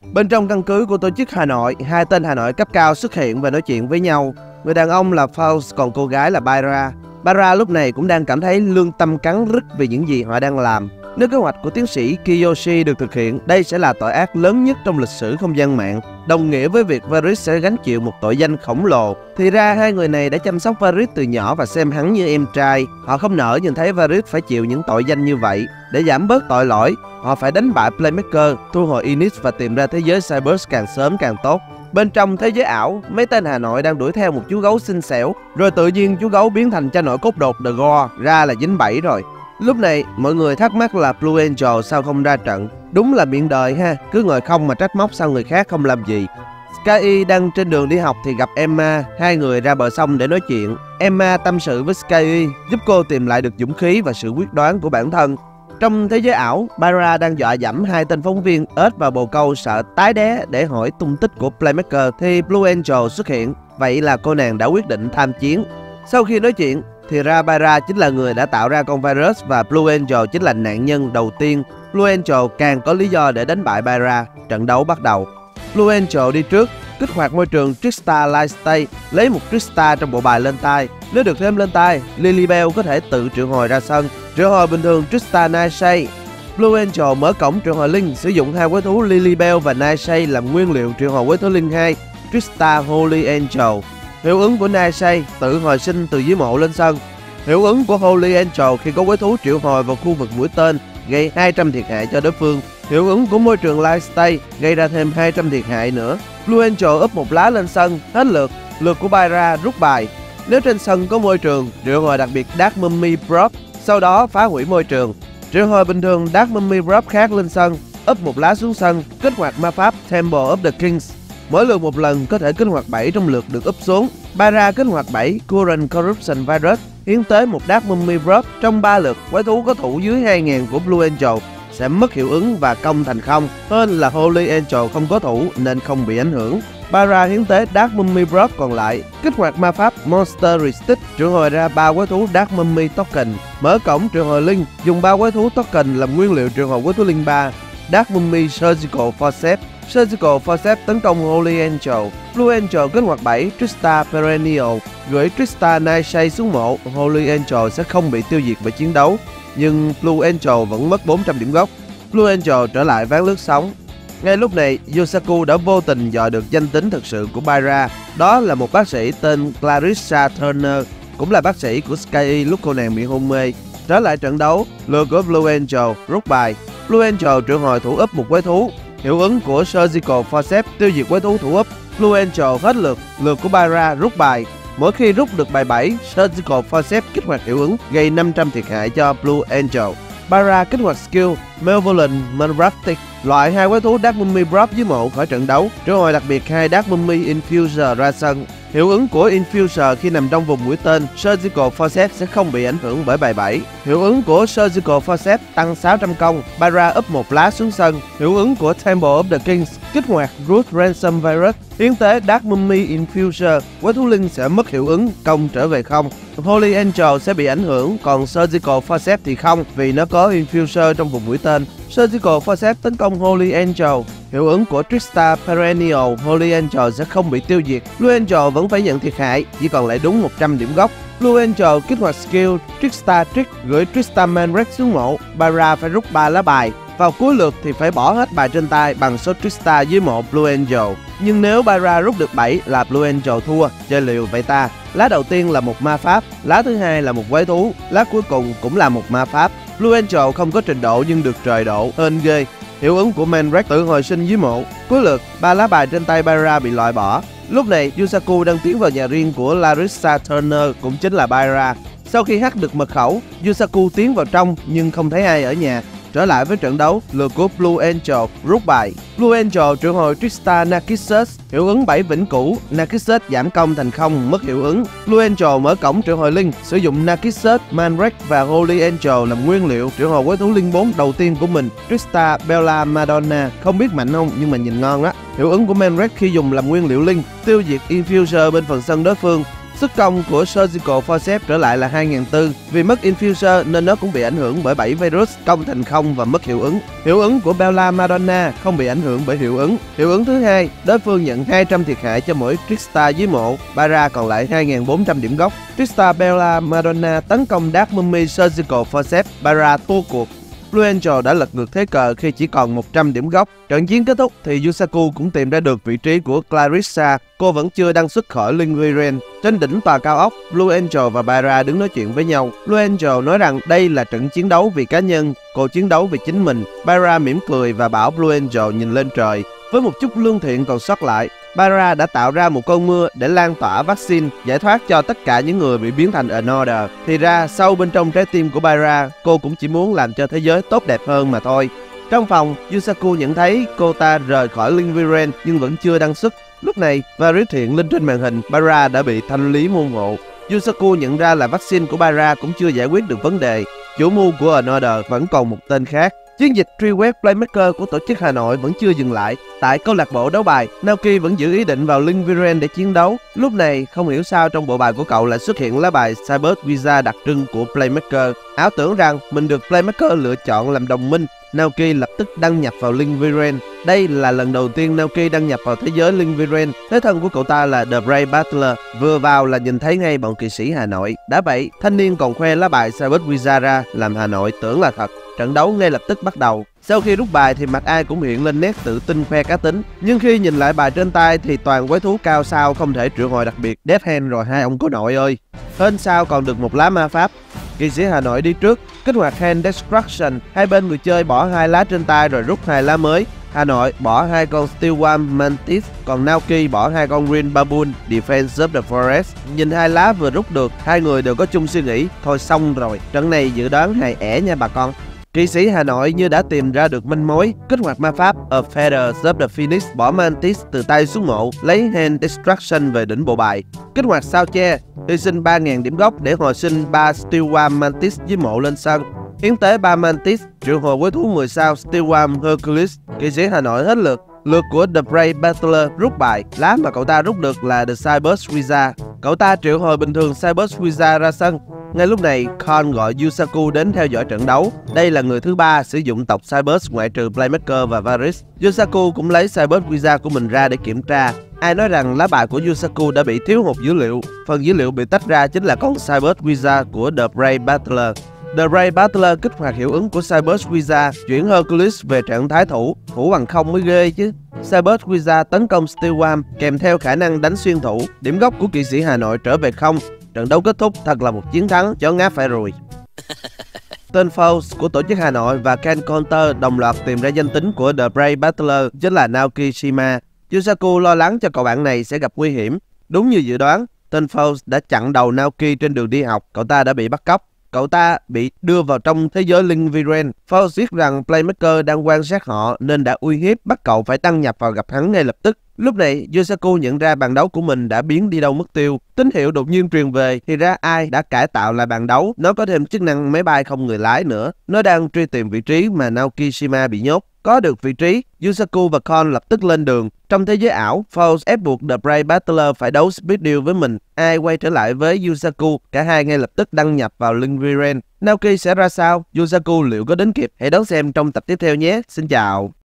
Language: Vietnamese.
Bên trong căn cứ của tổ chức Hà Nội, hai tên Hà Nội cấp cao xuất hiện và nói chuyện với nhau. Người đàn ông là Faust, còn cô gái là Baira. Baira lúc này cũng đang cảm thấy lương tâm cắn rứt vì những gì họ đang làm. Nếu kế hoạch của tiến sĩ Kiyoshi được thực hiện, đây sẽ là tội ác lớn nhất trong lịch sử không gian mạng, đồng nghĩa với việc Varys sẽ gánh chịu một tội danh khổng lồ. Thì ra hai người này đã chăm sóc Varys từ nhỏ và xem hắn như em trai. Họ không nỡ nhìn thấy Varys phải chịu những tội danh như vậy. Để giảm bớt tội lỗi, họ phải đánh bại Playmaker, thu hồi Ynys và tìm ra thế giới Cyberse càng sớm càng tốt. Bên trong thế giới ảo, mấy tên Hà Nội đang đuổi theo một chú gấu xinh xẻo, rồi tự nhiên chú gấu biến thành cha nội cốt đột The Gore, ra là dính bẫy rồi. Lúc này, mọi người thắc mắc là Blue Angel sao không ra trận. Đúng là miệng đời ha, cứ ngồi không mà trách móc sao người khác không làm gì. Sky đang trên đường đi học thì gặp Emma, hai người ra bờ sông để nói chuyện. Emma tâm sự với Sky, giúp cô tìm lại được dũng khí và sự quyết đoán của bản thân. Trong thế giới ảo, Baira đang dọa dẫm hai tên phóng viên ếch vào bồ câu sợ tái đé để hỏi tung tích của Playmaker thì Blue Angel xuất hiện. Vậy là cô nàng đã quyết định tham chiến. Sau khi nói chuyện thì ra Baira chính là người đã tạo ra con virus và Blue Angel chính là nạn nhân đầu tiên. Blue Angel càng có lý do để đánh bại Baira. Trận đấu bắt đầu. Blue Angel đi trước, kích hoạt môi trường Trickstar Lightstay, lấy một Trickstar trong bộ bài lên tay. Nếu được thêm lên tay, Lilybell có thể tự triệu hồi ra sân. Triệu hồi bình thường Trickstar Nightshade. Blue Angel mở cổng triệu hồi linh, sử dụng hai quái thú Lilybell và Nightshade làm nguyên liệu triệu hồi quái thú linh 2, Trickstar Holy Angel. Hiệu ứng của Nightshade tự hồi sinh từ dưới mộ lên sân. Hiệu ứng của Holy Angel khi có quái thú triệu hồi vào khu vực mũi tên gây 200 thiệt hại cho đối phương. Hiệu ứng của môi trường Lightstay gây ra thêm 200 thiệt hại nữa. Blue Angel úp một lá lên sân, hết lượt. Lượt của Baira rút bài. Nếu trên sân có môi trường, triệu hồi đặc biệt Dark Mummy Prop, sau đó phá hủy môi trường. Triệu hồi bình thường Dark Mummy Prop khác lên sân, úp một lá xuống sân, kích hoạt ma pháp Temple of the Kings. Mỗi lượt một lần có thể kích hoạt 7 trong lượt được úp xuống. Baira kích hoạt 7 Current Corruption Virus, hiến tế một Dark Mummy Prop trong 3 lượt. Quái thú có thủ dưới 2000 của Blue Angel sẽ mất hiệu ứng và công thành không. Hơn là Holy Angel không có thủ nên không bị ảnh hưởng. Baira hiến tế Dark Mummy Prop còn lại, kích hoạt ma pháp Monster Resist, triệu hồi ra 3 quái thú Dark Mummy Token. Mở cổng triệu hồi linh, dùng 3 quái thú Token làm nguyên liệu triệu hồi quái thú linh 3, Dark Mummy Surgical Forceps. Surgical Forceps tấn công Holy Angel. Blue Angel kích hoạt 7 Trickstar Perennial, gửi Trickstar Nightshade xuống mộ. Holy Angel sẽ không bị tiêu diệt bởi chiến đấu, nhưng Blue Angel vẫn mất 400 điểm gốc. Blue Angel trở lại ván lướt sóng. Ngay lúc này, Yusaku đã vô tình dò được danh tính thực sự của Baira. Đó là một bác sĩ tên Clarissa Turner, cũng là bác sĩ của Sky lúc cô nàng bị hôn mê. Trở lại trận đấu, lượt của Blue Angel rút bài. Blue Angel triệu hồi thủ úp một quái thú. Hiệu ứng của Surgical Forceps tiêu diệt quái thú thủ úp. Blue Angel hết lượt, lượt của Baira rút bài. Mỗi khi rút được bài 7, Surgical Forceps kích hoạt hiệu ứng gây 500 thiệt hại cho Blue Angel. Baira kích hoạt skill Malevolent Manraptic, loại 2 quái thú Dark Mummy Prop dưới mộ khỏi trận đấu. Triệu hồi đặc biệt 2 Dark Mummy Infuser ra sân. Hiệu ứng của Infuser khi nằm trong vùng mũi tên, Surgical Forceps sẽ không bị ảnh hưởng bởi bài 7. Hiệu ứng của Surgical Forceps tăng 600 công, Baira úp một lá xuống sân. Hiệu ứng của Temple of the Kings kích hoạt Root Ransom Virus, hiến tế Dark Mummy Infuser, quái thú linh sẽ mất hiệu ứng, công trở về không. Holy Angel sẽ bị ảnh hưởng, còn Surgical Forceps thì không, vì nó có Infuser trong vùng mũi tên. Surgical Forceps tấn công Holy Angel. Hiệu ứng của Trickstar Perennial, Holy Angel sẽ không bị tiêu diệt. Blue Angel vẫn phải nhận thiệt hại, chỉ còn lại đúng 100 điểm gốc. Blue Angel kích hoạt skill Trickstar Trick, gửi Trickstar Manrex xuống mộ. Baira phải rút 3 lá bài. Vào cuối lượt thì phải bỏ hết bài trên tay bằng số Trickstar dưới mộ Blue Angel. Nhưng nếu Baira rút được 7 là Blue Angel thua, chơi liều vậy ta. Lá đầu tiên là một ma pháp, lá thứ hai là một quái thú, lá cuối cùng cũng là một ma pháp. Blue Angel không có trình độ nhưng được trời độ, hên ghê. Hiệu ứng của Manrex tự hồi sinh dưới mộ. Cuối lượt, 3 lá bài trên tay Baira bị loại bỏ. Lúc này, Yusaku đang tiến vào nhà riêng của Clarissa Turner, cũng chính là Baira. Sau khi hack được mật khẩu, Yusaku tiến vào trong nhưng không thấy ai ở nhà. Trở lại với trận đấu, lượt của Blue Angel rút bài. Blue Angel triệu hồi Trickstar Narcissus, hiệu ứng 7 vĩnh cửu, Narcissus giảm công thành không, mất hiệu ứng. Blue Angel mở cổng triệu hồi linh, sử dụng Narcissus, Manrex và Holy Angel làm nguyên liệu triệu hồi quái thú linh 4 đầu tiên của mình, Trickstar Bella Madonna. Không biết mạnh không nhưng mà nhìn ngon đó. Hiệu ứng của Manrex khi dùng làm nguyên liệu linh, tiêu diệt Infuser bên phần sân đối phương. Sức công của Surgical Forceps trở lại là 2004. Vì mất Infuser nên nó cũng bị ảnh hưởng bởi 7 virus, công thành không và mất hiệu ứng. Hiệu ứng của Bella Madonna không bị ảnh hưởng bởi hiệu ứng. Hiệu ứng thứ hai, đối phương nhận 200 thiệt hại cho mỗi Trickstar dưới mộ, Bara còn lại 2.400 điểm gốc. Trickstar Bella Madonna tấn công Dark Mummy Surgical Forceps, Bara thua cuộc. Blue Angel đã lật ngược thế cờ khi chỉ còn 100 điểm gốc. Trận chiến kết thúc thì Yusaku cũng tìm ra được vị trí của Clarissa. Cô vẫn chưa đăng xuất khỏi Linh Viren. Trên đỉnh tòa cao ốc, Blue Angel và Bara đứng nói chuyện với nhau. Blue Angel nói rằng đây là trận chiến đấu vì cá nhân, cô chiến đấu vì chính mình. Bara mỉm cười và bảo Blue Angel nhìn lên trời. Với một chút lương thiện còn sót lại, Bara đã tạo ra một cơn mưa để lan tỏa vaccine, giải thoát cho tất cả những người bị biến thành Another. Thì ra, sâu bên trong trái tim của Bara, cô cũng chỉ muốn làm cho thế giới tốt đẹp hơn mà thôi. Trong phòng, Yusaku nhận thấy cô ta rời khỏi Linh Viren nhưng vẫn chưa đăng xuất. Lúc này, Varys hiện lên trên màn hình, Bara đã bị thanh lý môn hộ. Yusaku nhận ra là vaccine của Bara cũng chưa giải quyết được vấn đề. Chủ mưu của Another vẫn còn một tên khác. Chiến dịch truy quét Playmaker của tổ chức Hà Nội vẫn chưa dừng lại. Tại câu lạc bộ đấu bài, Naoki vẫn giữ ý định vào Linh Viren để chiến đấu. Lúc này, không hiểu sao trong bộ bài của cậu lại xuất hiện lá bài Cyber Visa đặc trưng của Playmaker. Ảo tưởng rằng mình được Playmaker lựa chọn làm đồng minh, Naoki lập tức đăng nhập vào Linh Viren. Đây là lần đầu tiên Naoki đăng nhập vào thế giới Linh Viren. Thế thân của cậu ta là The Brave Battler. Vừa vào là nhìn thấy ngay bọn kỵ sĩ Hà Nội. Đã vậy, thanh niên còn khoe lá bài Cyber Visa ra làm Hà Nội tưởng là thật. Trận đấu ngay lập tức bắt đầu. Sau khi rút bài thì mặt ai cũng hiện lên nét tự tin khoe cá tính. Nhưng khi nhìn lại bài trên tay thì toàn quái thú cao sao không thể triệu hồi đặc biệt Death Hand rồi hai ông có nội ơi. Hên sao còn được một lá ma pháp. Kỵ sĩ Hà Nội đi trước, kích hoạt Hand Destruction. Hai bên người chơi bỏ 2 lá trên tay rồi rút 2 lá mới. Hà Nội bỏ 2 con Steelworm Mantis, còn Naoki bỏ 2 con Green Baboon Defense of the Forest. Nhìn 2 lá vừa rút được, hai người đều có chung suy nghĩ, thôi xong rồi, trận này dự đoán hài ẻ nha bà con. Kỵ sĩ Hà Nội như đã tìm ra được manh mối, kích hoạt ma pháp A Feather of the Phoenix, bỏ Mantis từ tay xuống mộ, lấy Hand Destruction về đỉnh bộ bài. Kích hoạt sao che, hy sinh 3.000 điểm gốc để hồi sinh 3 Steelworm Mantis với mộ lên sân. Hiến tế 3 Mantis, triệu hồi quái thú 10 sao Steelworm Hercules. Kỵ sĩ Hà Nội hết lượt. Lượt của The Brave Battler rút bài. Lá mà cậu ta rút được là The Cyber's Visa. Cậu ta triệu hồi bình thường Cyber's Visa ra sân. Ngay lúc này, Khan gọi Yusaku đến theo dõi trận đấu. Đây là người thứ 3 sử dụng tộc Cyber's ngoại trừ Playmaker và Varys. Yusaku cũng lấy Cyber's Visa của mình ra để kiểm tra. Ai nói rằng lá bài của Yusaku đã bị thiếu hụt dữ liệu. Phần dữ liệu bị tách ra chính là con Cyber's Visa của The Brave Battler. The Brave Battler kích hoạt hiệu ứng của Cyber's Visa, chuyển Hercules về trạng thái thủ bằng không mới ghê chứ. Cyber's Visa tấn công Steelworm kèm theo khả năng đánh xuyên thủ, điểm gốc của kỵ sĩ Hà Nội trở về không. Trận đấu kết thúc thật là một chiến thắng chó ngáp phải ruồi. Tên Foes của tổ chức Hà Nội và Ken Counter đồng loạt tìm ra danh tính của The Brave Battler chính là Naoki Shima. Yusaku lo lắng cho cậu bạn này sẽ gặp nguy hiểm. Đúng như dự đoán, tên Foes đã chặn đầu Naoki trên đường đi học, cậu ta đã bị bắt cóc. Cậu ta bị đưa vào trong thế giới Linh Viren. Foes biết rằng Playmaker đang quan sát họ nên đã uy hiếp bắt cậu phải đăng nhập vào gặp hắn ngay lập tức. Lúc này, Yusaku nhận ra bàn đấu của mình đã biến đi đâu mất tiêu. Tín hiệu đột nhiên truyền về, thì ra ai đã cải tạo lại bàn đấu. Nó có thêm chức năng máy bay không người lái nữa. Nó đang truy tìm vị trí mà Naoki Shima bị nhốt. Có được vị trí, Yusaku và Kon lập tức lên đường. Trong thế giới ảo, Foes ép buộc The Brave Battler phải đấu speed deal với mình. Ai quay trở lại với Yusaku, cả hai ngay lập tức đăng nhập vào Linh Viren. Naoki sẽ ra sao? Yusaku liệu có đến kịp? Hãy đón xem trong tập tiếp theo nhé. Xin chào.